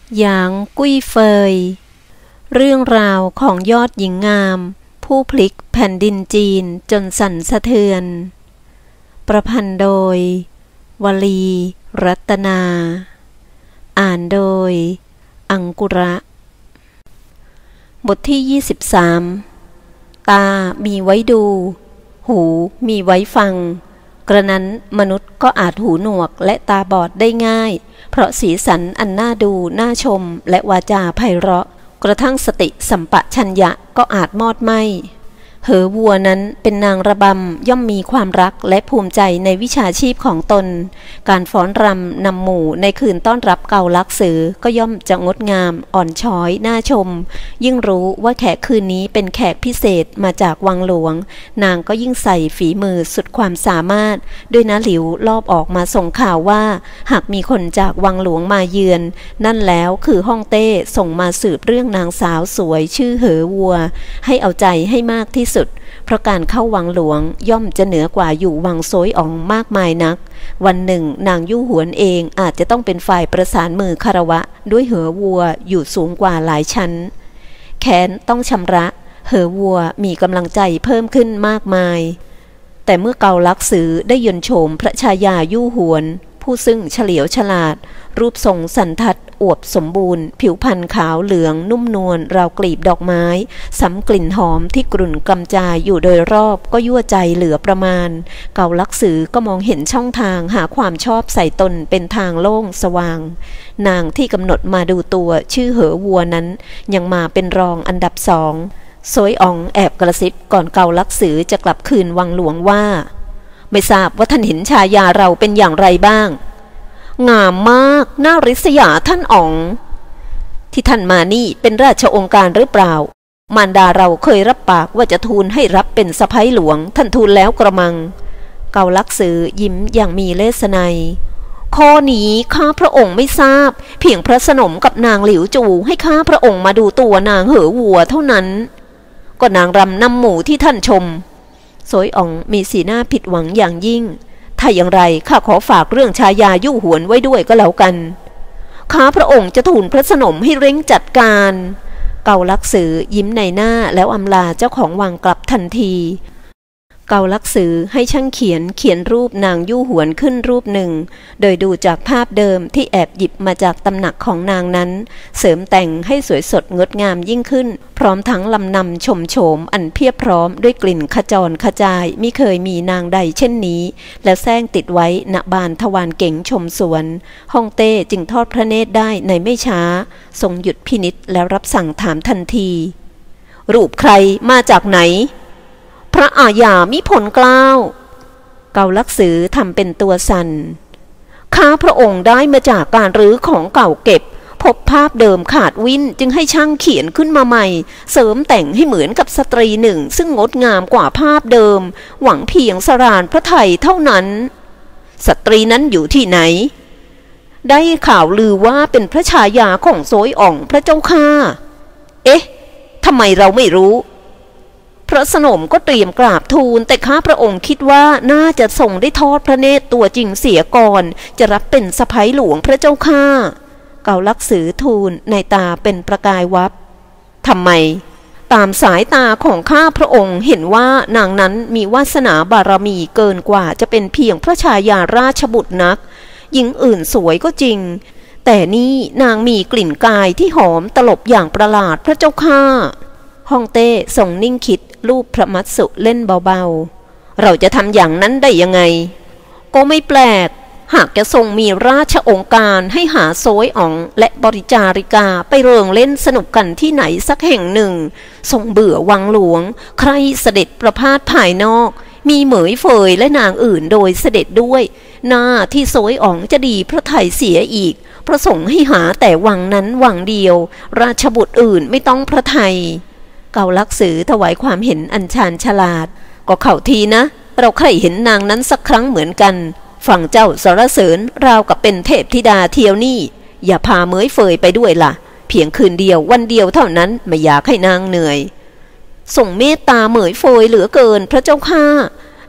หยางกุ้ยเฟยเรื่องราวของยอดหญิงงามผู้พลิกแผ่นดินจีนจนสั่นสะเทือนประพันธ์โดยวลีรัตนาอ่านโดยอังกุระบทที่23ตามีไว้ดูหูมีไว้ฟังกระนั้นมนุษย์ก็อาจหูหนวกและตาบอดได้ง่ายเพราะสีสันอันน่าดูน่าชมและวาจาไพเราะกระทั่งสติสัมปชัญญะก็อาจมอดไหม้เหอวัวนั้นเป็นนางระบำย่อมมีความรักและภูมิใจในวิชาชีพของตนการฟ้อนรำนำหมู่ในคืนต้อนรับเกาลักษณ์ก็ย่อมจะงดงามอ่อนช้อยน่าชมยิ่งรู้ว่าแขกคืนนี้เป็นแขกพิเศษมาจากวังหลวงนางก็ยิ่งใส่ฝีมือสุดความสามารถด้วยน้าหลิวลอบออกมาส่งข่าวว่าหากมีคนจากวังหลวงมาเยือนนั่นแล้วคือฮ่องเต้ส่งมาสืบเรื่องนางสาวสวยชื่อเหอวัวให้เอาใจให้มากที่สุดเพราะการเข้าวังหลวงย่อมจะเหนือกว่าอยู่วังโซยอ๋องมากมายนักวันหนึ่งนางยู่หวนเองอาจจะต้องเป็นฝ่ายประสานมือคารวะด้วยเหอวัวอยู่สูงกว่าหลายชั้นแค้นต้องชำระเหอวัวมีกำลังใจเพิ่มขึ้นมากมายแต่เมื่อเกาลักษณ์ได้ยนโฉมพระชายายู่หวนผู้ซึ่งเฉลียวฉลาดรูปทรงสันทัดอวบสมบูรณ์ผิวพรรณขาวเหลืองนุ่มนวลราวกลีบดอกไม้สำกลิ่นหอมที่กรุ่นกำจายอยู่โดยรอบก็ยั่วใจเหลือประมาณเกาลักษณ์ก็มองเห็นช่องทางหาความชอบใส่ตนเป็นทางโล่งสว่างนางที่กำหนดมาดูตัวชื่อเหอวัวนั้นยังมาเป็นรองอันดับ2โซยอ๋องแอบกระซิบก่อนเกาลักษณ์จะกลับคืนวังหลวงว่าไม่ทราบว่าท่านเห็นชายาเราเป็นอย่างไรบ้างงามมากน่าริษยาท่านอ๋องที่ท่านมานี่เป็นราชองค์การหรือเปล่ามารดาเราเคยรับปากว่าจะทูลให้รับเป็นสะใภ้หลวงท่านทูลแล้วกระมังเกาลักษณ์ยิ้มอย่างมีเลสนัยข้อนี้ข้าพระองค์ไม่ทราบเพียงพระสนมกับนางหลิวจูให้ข้าพระองค์มาดูตัวนางเหอวัวเท่านั้นก็นางรำนำหมู่ที่ท่านชมโซยอ๋องมีสีหน้าผิดหวังอย่างยิ่งถ้าอย่างไรข้าขอฝากเรื่องชายายู่หวนไว้ด้วยก็แล้วกันข้าพระองค์จะทูลพระสนมให้เร่งจัดการเกาลักษณ์ยิ้มในหน้าแล้วอำลาเจ้าของวังกลับทันทีเกาลักษณ์ให้ช่างเขียนรูปนางยู่หวนขึ้นรูปหนึ่งโดยดูจากภาพเดิมที่แอบหยิบมาจากตำหนักของนางนั้นเสริมแต่งให้สวยสดงดงามยิ่งขึ้นพร้อมทั้งลำนำชมโฉมอันเพียบพร้อมด้วยกลิ่นขจรขจายมิเคยมีนางใดเช่นนี้แล้วแซงติดไว้ณบานทวารเก๋งชมสวนฮ่องเต้จึงทอดพระเนตรได้ในไม่ช้าทรงหยุดพินิจแล้วรับสั่งถามทันทีรูปใครมาจากไหนพระอาญามิผลเกล้าเกาลักษณ์ทำเป็นตัวสั่นข้าพระองค์ได้มาจากการรื้อของเก่าเก็บพบภาพเดิมขาดวินจึงให้ช่างเขียนขึ้นมาใหม่เสริมแต่งให้เหมือนกับสตรีหนึ่งซึ่งงดงามกว่าภาพเดิมหวังเพียงสรานพระไทยเท่านั้นสตรีนั้นอยู่ที่ไหนได้ข่าวลือว่าเป็นพระชายาของโซยอ่องพระเจ้าข้าเอ๊ะทำไมเราไม่รู้พระสนมก็เตรียมกราบทูลแต่ข้าพระองค์คิดว่าน่าจะทรงได้ทอดพระเนตรตัวจริงเสียก่อนจะรับเป็นสะใภ้หลวงพระเจ้าข้าเกาลักษณ์ทูลในตาเป็นประกายวับทำไมตามสายตาของข้าพระองค์เห็นว่านางนั้นมีวาสนาบารมีเกินกว่าจะเป็นเพียงพระชายาราชบุตรนักหญิงอื่นสวยก็จริงแต่นี่นางมีกลิ่นกายที่หอมตลบอย่างประหลาดพระเจ้าข้าฮ่องเต้ทรงนิ่งคิดรูปพระมัตสุเล่นเบาๆเราจะทำอย่างนั้นได้ยังไงก็ไม่แปลกหากจะทรงมีราชองค์การให้หาโซยอ๋องและบริจาริกาไปเริงเล่นสนุกกันที่ไหนสักแห่งหนึ่งทรงเบื่อวังหลวงใครเสด็จประพาสภายนอกมีเหมยเฟยและนางอื่นโดยเสด็จด้วยหน้าที่โซยอ๋องจะดีพระไทยเสียอีกพระสงฆ์ให้หาแต่วังนั้นวังเดียวราชบุตรอื่นไม่ต้องพระไทยเกาลักษณ์ถวายความเห็นอันชาญฉลาดก็เข้าทีนะเราใครเห็นนางนั้นสักครั้งเหมือนกันฝั่งเจ้าสรเสริญราวกับเป็นเทพธิดาเที่ยวนี่อย่าพาเมยเฟยไปด้วยล่ะเพียงคืนเดียววันเดียวเท่านั้นไม่อยากให้นางเหนื่อยส่งเมตตาเมยเฟยเหลือเกินพระเจ้าข้า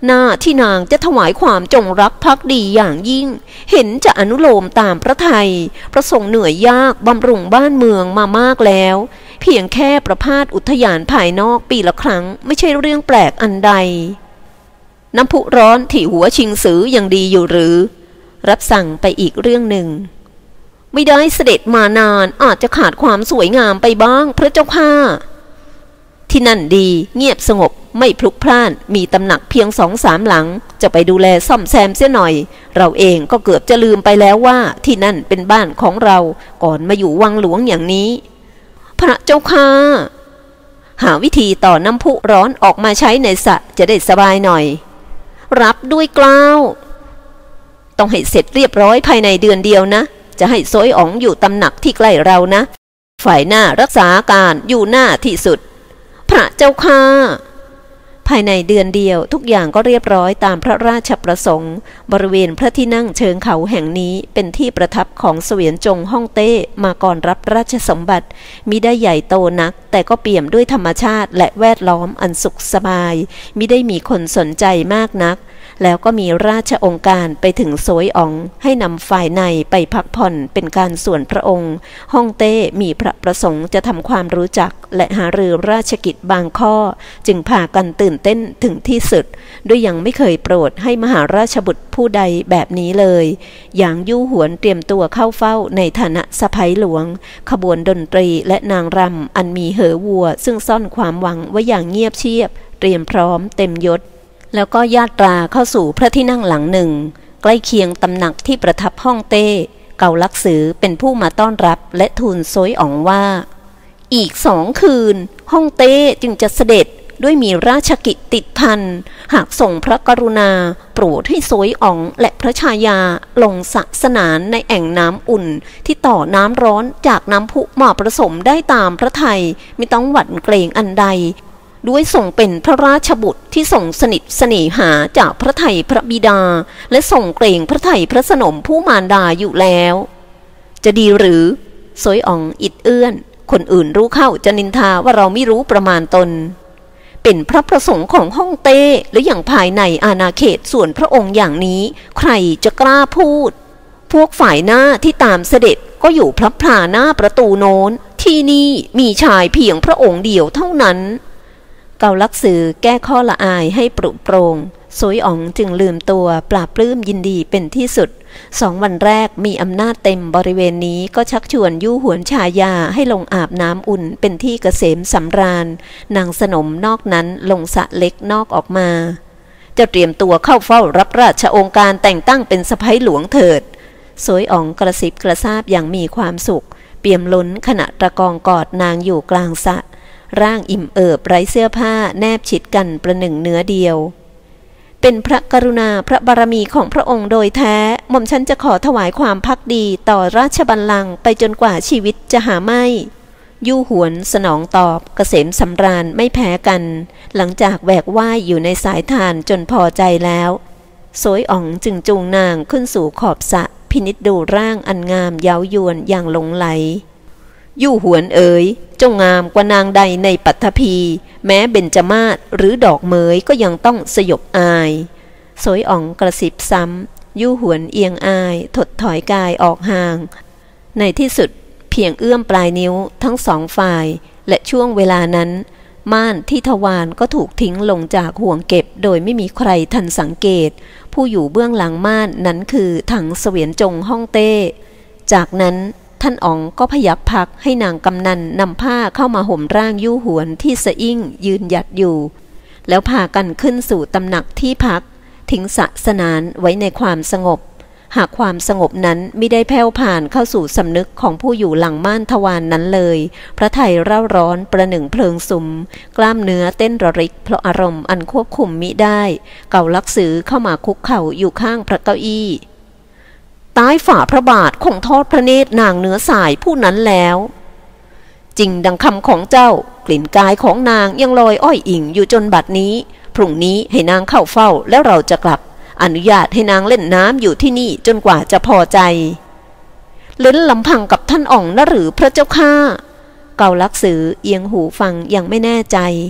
หน้าที่นางจะถวายความจงรักภักดีอย่างยิ่งเห็นจะอนุโลมตามพระทัยพระทรงเหนื่อยยากบำรุงบ้านเมืองมามากแล้วเพียงแค่ประพาสอุทยานภายนอกปีละครั้งไม่ใช่เรื่องแปลกอันใดน้ำพุร้อนที่หัวชิงซือยังดีอยู่หรือรับสั่งไปอีกเรื่องหนึ่งไม่ได้เสด็จมานานอาจจะขาดความสวยงามไปบ้างพระเจ้าค่ะที่นั่นดีเงียบสงบไม่พลุกพล่านมีตำหนักเพียง2-3 หลังจะไปดูแลซ่อมแซมเสียหน่อยเราเองก็เกือบจะลืมไปแล้วว่าที่นั่นเป็นบ้านของเราก่อนมาอยู่วังหลวงอย่างนี้พระเจ้าค่ะหาวิธีต่อน้ำพุร้อนออกมาใช้ในสระจะได้สบายหน่อยรับด้วยเกล้าต้องให้เสร็จเรียบร้อยภายในเดือนเดียวนะจะให้โซยอ๋องอยู่ตำหนักที่ใกล้เรานะฝ่ายหน้ารักษาการอยู่หน้าที่สุดพระเจ้าค่ะภายในเดือนเดียวทุกอย่างก็เรียบร้อยตามพระราชประสงค์บริเวณพระที่นั่งเชิงเขาแห่งนี้เป็นที่ประทับของเสวียนจงฮ่องเต้มาก่อนรับราชสมบัติมิได้ใหญ่โตนักแต่ก็เปี่ยมด้วยธรรมชาติและแวดล้อมอันสุขสบายมิได้มีคนสนใจมากนักแล้วก็มีราชองค์การไปถึงโซยอ๋องให้นำฝ่ายในไปพักผ่อนเป็นการส่วนพระองค์ฮ่องเต้มีพระประสงค์จะทำความรู้จักและหารือราชกิจบางข้อจึงพากันตื่นเต้นถึงที่สุดด้วยยังไม่เคยโปรดให้มหาราชบุตรผู้ใดแบบนี้เลยอย่างยู่หวนเตรียมตัวเข้าเฝ้าในฐานะสะใภ้หลวงขบวนดนตรีและนางรำอันมีเหอวัวซึ่งซ่อนความหวังไว้อย่างเงียบเชียบเตรียมพร้อมเต็มยศแล้วก็ญาตราเข้าสู่พระที่นั่งหลังหนึ่งใกล้เคียงตำหนักที่ประทับฮ่องเต้เกาลักษือเป็นผู้มาต้อนรับและทูลโซยอ๋องว่าอีก2 คืนฮ่องเต้จึงจะเสด็จด้วยมีราชกิจติดพันหากส่งพระกรุณาโปรดให้โซยอ๋องและพระชายาลงสะสนานในแอ่งน้ำอุ่นที่ต่อน้ำร้อนจากน้ำพุมาผสมได้ตามพระทัยไม่ต้องหวั่นเกรงอันใดด้วยส่งเป็นพระราชบุตรที่ส่งสนิทเสน่หาจากพระไทยพระบิดาและส่งเกรงพระไทยพระสนมผู้มารดาอยู่แล้วจะดีหรือโซยอ๋องอิดเอื้อนคนอื่นรู้เข้าจะนินทาว่าเราไม่รู้ประมาณตนเป็นพระประสงค์ของฮ่องเต้และอย่างภายในอาณาเขตส่วนพระองค์อย่างนี้ใครจะกล้าพูดพวกฝ่ายหน้าที่ตามเสด็จก็อยู่พลับพลาหน้าประตูโน้นที่นี่มีชายเพียงพระองค์เดียวเท่านั้นเกาลักษือแก้ข้อละอายให้ปรุโปรงโซยอ๋องจึงลืมตัวปราบปลื้มยินดีเป็นที่สุด2 วันแรกมีอำนาจเต็มบริเวณนี้ก็ชักชวนยู่หวนชายาให้ลงอาบน้ำอุ่นเป็นที่เกษมสำราญนางสนมนอกนั้นลงสระเล็กนอกออกมาจะเตรียมตัวเข้าเฝ้ารับราชองค์การแต่งตั้งเป็นสะใภ้หลวงเถิดโซยอ๋องกระซิบกระซาบอย่างมีความสุขเปี่ยมล้นขณะตะกองกอดนางอยู่กลางสระร่างอิ่มเอิบไร้เสื้อผ้าแนบชิดกันประหนึ่งเนื้อเดียวเป็นพระกรุณาพระบารมีของพระองค์โดยแท้หม่อมฉันจะขอถวายความภักดีต่อราชบัลลังก์ไปจนกว่าชีวิตจะหาไม่ยู่หวนสนองตอบเกษมสำราญไม่แพ้กันหลังจากแหวกว่ายอยู่ในสายทานจนพอใจแล้วโซยอ๋องจึงจูงนางขึ้นสู่ขอบสระพินิจดูร่างอันงามเย้ายวนอย่างหลงไหลยู่หวนเอ๋ยเจ้างามกว่านางใดในปัทภีแม้เบญจมาศหรือดอกเหมยก็ยังต้องสยบอายโซยอ๋องกระซิบซ้ำยู่หวนเอียงอายถดถอยกายออกห่างในที่สุดเพียงเอื้อมปลายนิ้วทั้ง2 ฝ่ายและช่วงเวลานั้นม่านที่ทวารก็ถูกทิ้งลงจากห่วงเก็บโดยไม่มีใครทันสังเกตผู้อยู่เบื้องหลังม่านนั้นคือถังเสวียนจงฮ่องเต้จากนั้นท่านอ๋องก็พยักพักให้นางกำนันนำผ้าเข้ามาห่มร่างยู่หวนที่สะอิ่งยืนหยัดอยู่แล้วพากันขึ้นสู่ตำหนักที่พักทิ้งสะสนานไว้ในความสงบหากความสงบนั้นไม่ได้แผ่วผ่านเข้าสู่สำนึกของผู้อยู่หลังม่านทวาร นั้นเลยพระทัยเร่าร้อนประหนึ่งเพลิงสุมกล้ามเนื้อเต้นระริกเพราะอารมณ์อันควบคุมมิได้เกาลักษือเข้ามาคุกเข่าอยู่ข้างพระเก้าอี้ใต้ฝ่าพระบาทคงทอดพระเนตรนางเนื้อสายผู้นั้นแล้วจริงดังคำของเจ้ากลิ่นกายของนางยังลอยอ้อยอิงอยู่จนบัดนี้พรุ่งนี้ให้นางเข้าเฝ้าแล้วเราจะกลับอนุญาตให้นางเล่นน้ำอยู่ที่นี่จนกว่าจะพอใจเล่นลำพังกับท่านอ่องนะหรือพระเจ้าข้าเกาลักษือเอียงหูฟังยังไม่แน่ใจ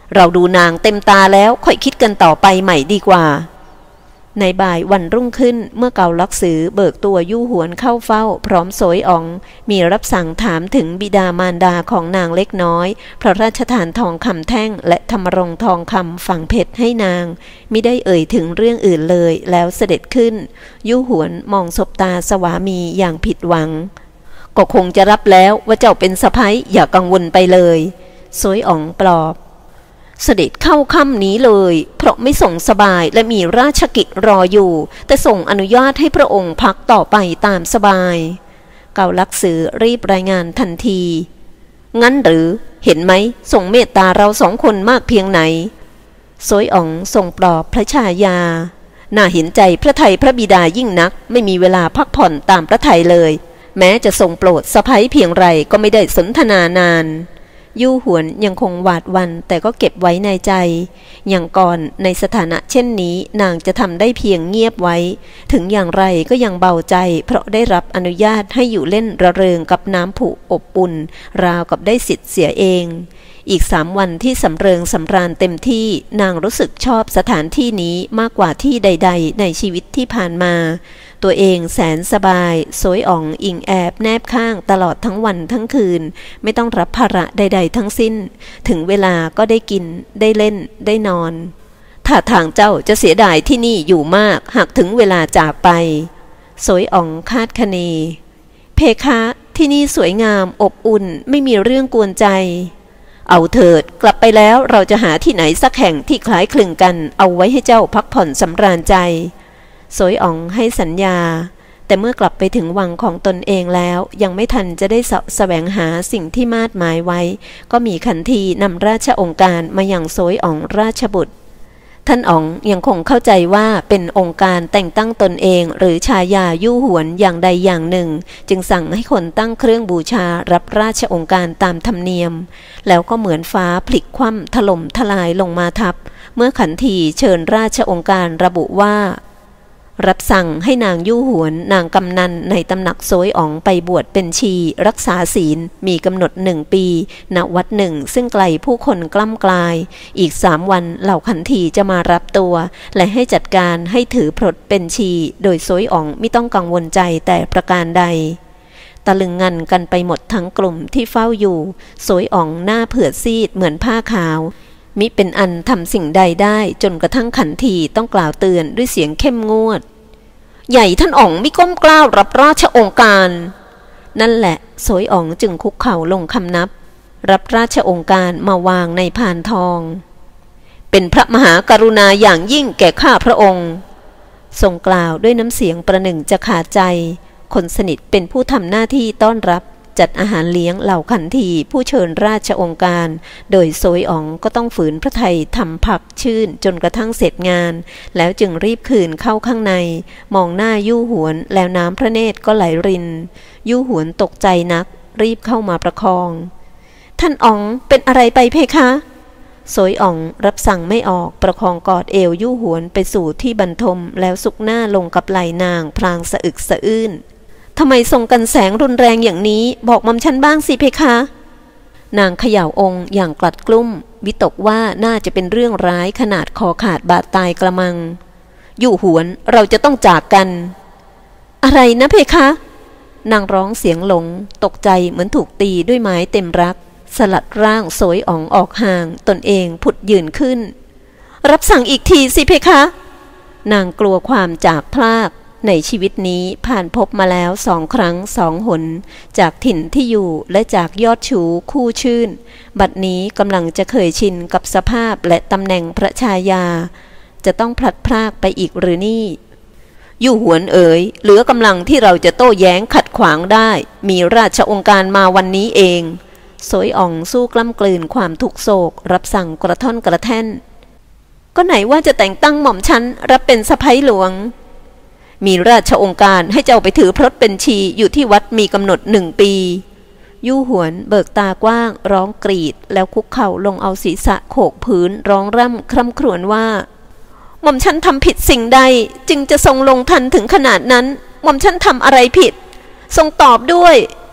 เราดูนางเต็มตาแล้วค่อยคิดกันต่อไปใหม่ดีกว่าในบ่ายวันรุ่งขึ้นเมื่อเกาลักษือเบิกตัวยู่หวนเข้าเฝ้าพร้อมโสยอ๋องมีรับสั่งถามถึงบิดามารดาของนางเล็กน้อยพระราชทานทองคำแท่งและธรรมรงทองคำฝังเพชรให้นางมิได้เอ่ยถึงเรื่องอื่นเลยแล้วเสด็จขึ้นยู่หวนมองสบตาสวามีอย่างผิดหวังก็คงจะรับแล้วว่าเจ้าเป็นสะใภ้อย่ากังวลไปเลยโสยอ๋องปลอบเสด็จเข้าค่ำนี้เลยเพราะไม่ส่งสบายและมีราชกิจรออยู่แต่ส่งอนุญาตให้พระองค์พักต่อไปตามสบายเกาลักษือรีบรายงานทันทีงั้นหรือเห็นไหมทรงเมตตาเราสองคนมากเพียงไหนโสยอ๋องทรงปลอบพระชายาน่าเห็นใจพระทัยพระบิดายิ่งนักไม่มีเวลาพักผ่อนตามพระทัยเลยแม้จะทรงโปรดสะใภ้เพียงไรก็ไม่ได้สนทนานานยู่หวนยังคงหวาดหวั่นแต่ก็เก็บไว้ในใจอย่างก่อนในสถานะเช่นนี้นางจะทำได้เพียงเงียบไว้ถึงอย่างไรก็ยังเบาใจเพราะได้รับอนุญาตให้อยู่เล่นระเริงกับน้ำผุอบอุ่นราวกับได้สิทธิ์เสียเองอีก3 วันที่สำเริงสำราญเต็มที่นางรู้สึกชอบสถานที่นี้มากกว่าที่ใดๆในชีวิตที่ผ่านมาตัวเองแสนสบายโสยอ๋องอิงแอบแนบข้างตลอดทั้งวันทั้งคืนไม่ต้องรับภาระใดๆทั้งสิ้นถึงเวลาก็ได้กินได้เล่นได้นอนถ้าทางเจ้าจะเสียดายที่นี่อยู่มากหากถึงเวลาจากไปโสยอ๋องคาดคะเนเพคะที่นี่สวยงามอบอุ่นไม่มีเรื่องกวนใจเอาเถิดกลับไปแล้วเราจะหาที่ไหนสักแห่งที่คล้ายคลึงกันเอาไว้ให้เจ้าพักผ่อนสำราญใจโสยอ๋องให้สัญญาแต่เมื่อกลับไปถึงวังของตนเองแล้วยังไม่ทันจะได้แสวงหาสิ่งที่มาดหมายไว้ก็มีขันทีนำราชองค์การมาอย่างโสยอ๋องราชบุตรท่านอ๋องยังคงเข้าใจว่าเป็นองค์การแต่งตั้งตนเองหรือชายายู่หวนอย่างใดอย่างหนึ่งจึงสั่งให้คนตั้งเครื่องบูชารับราชองค์การตามธรรมเนียมแล้วก็เหมือนฟ้าพลิกคว่ำถล่มทลายลงมาทับเมื่อขันทีเชิญราชองค์การระบุว่ารับสั่งให้นางยู่หวนนางกำนันในตำหนักโสยอ๋องไปบวชเป็นชีรักษาศีลมีกำหนด1 ปีณวัดหนึ่งซึ่งไกลผู้คนกล้ำกลายอีก3 วันเหล่าขันทีจะมารับตัวและให้จัดการให้ถือพรตเป็นชีโดยโสยอ๋องไม่ต้องกังวลใจแต่ประการใดตะลึงงันกันไปหมดทั้งกลุ่มที่เฝ้าอยู่โสยอ๋องหน้าเผือดซีดเหมือนผ้าขาวมิเป็นอันทำสิ่งใดได้จนกระทั่งขันทีต้องกล่าวเตือนด้วยเสียงเข้มงวดใหญ่ท่านอ๋องไม่ก้มกล้าวรับราชองค์การนั่นแหละโสยอ๋องจึงคุกเข่าลงคำนับรับราชองค์การมาวางในพานทองเป็นพระมหากรุณาอย่างยิ่งแก่ข้าพระองค์ทรงกล่าวด้วยน้ำเสียงประหนึ่งจะขาดใจคนสนิทเป็นผู้ทำหน้าที่ต้อนรับจัดอาหารเลี้ยงเหล่าขันทีผู้เชิญราชองค์การโดยโสยอ๋องก็ต้องฝืนพระทัยทำผักชื่นจนกระทั่งเสร็จงานแล้วจึงรีบคืนเข้าข้างในมองหน้ายู่หวนแล้วน้ำพระเนตรก็ไหลรินยู่หวนตกใจนักรีบเข้ามาประคองท่านอ๋องเป็นอะไรไปเพคะโสยอ๋องรับสั่งไม่ออกประคองกอดเอวยู่หวนไปสู่ที่บรรทมแล้วสุกหน้าลงกับไหล่นางพลางสะอึกสะอื้นทำไมส่งกันแสงรุนแรงอย่างนี้บอกมอมฉันบ้างสิเพคะนางเขย่าองค์อย่างกลัดกลุ้มวิตกว่าน่าจะเป็นเรื่องร้ายขนาดคอขาดบาดตายกระมังยู่หวนเราจะต้องจากกันอะไรนะเพคะนางร้องเสียงหลงตกใจเหมือนถูกตีด้วยไม้เต็มรักสลัดร่างโสยอ๋องออกห่างตนเองผุดยืนขึ้นรับสั่งอีกทีสิเพคะนางกลัวความจากพลากในชีวิตนี้ผ่านพบมาแล้ว2 ครั้ง2 หนจากถิ่นที่อยู่และจากยอดชูคู่ชื่นบัดนี้กำลังจะเคยชินกับสภาพและตำแหน่งพระชายาจะต้องพลัดพรากไปอีกหรือนี่ยู่หวนเอ๋ยเหลือกำลังที่เราจะโต้แย้งขัดขวางได้มีราชองค์การมาวันนี้เองโสยอ๋องสู้กล้ำกลืนความทุกโศกรับสั่งกระท่อนกระแท่นก็ไหนว่าจะแต่งตั้งหม่อมฉันรับเป็นสะใภ้หลวงมีราชองค์การให้เจ้าไปถือพรตเป็นชีอยู่ที่วัดมีกำหนด1 ปียู่หวนเบิกตากว้างร้องกรีดแล้วคุกเข่าลงเอาศีรษะโขกพื้นร้องร่ำคร่ำครวญว่าหม่อมฉันทำผิดสิ่งใดจึงจะทรงลงทันถึงขนาดนั้นหม่อมฉันทำอะไรผิดทรงตอบด้วย